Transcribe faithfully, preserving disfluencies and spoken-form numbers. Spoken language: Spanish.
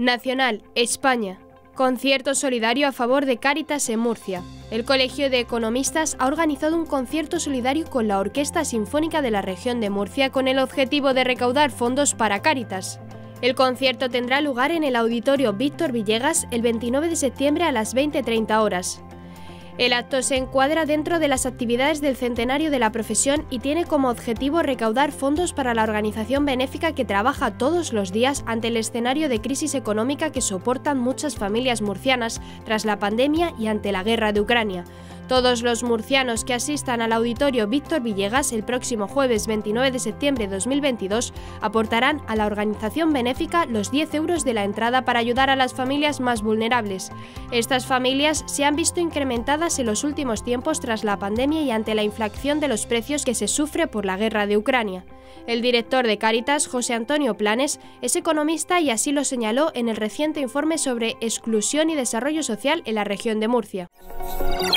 Nacional, España. Concierto solidario a favor de Cáritas en Murcia. El Colegio de Economistas ha organizado un concierto solidario con la Orquesta Sinfónica de la Región de Murcia con el objetivo de recaudar fondos para Cáritas. El concierto tendrá lugar en el Auditorio Víctor Villegas el veintinueve de septiembre a las veinte treinta horas. El acto se encuadra dentro de las actividades del centenario de la profesión y tiene como objetivo recaudar fondos para la organización benéfica que trabaja todos los días ante el escenario de crisis económica que soportan muchas familias murcianas tras la pandemia y ante la guerra de Ucrania. Todos los murcianos que asistan al Auditorio Víctor Villegas el próximo jueves veintinueve de septiembre de dos mil veintidós aportarán a la organización benéfica los diez euros de la entrada para ayudar a las familias más vulnerables. Estas familias se han visto incrementadas en los últimos tiempos tras la pandemia y ante la inflación de los precios que se sufre por la guerra de Ucrania. El director de Cáritas, José Antonio Planes, es economista y así lo señaló en el reciente informe sobre exclusión y desarrollo social en la región de Murcia.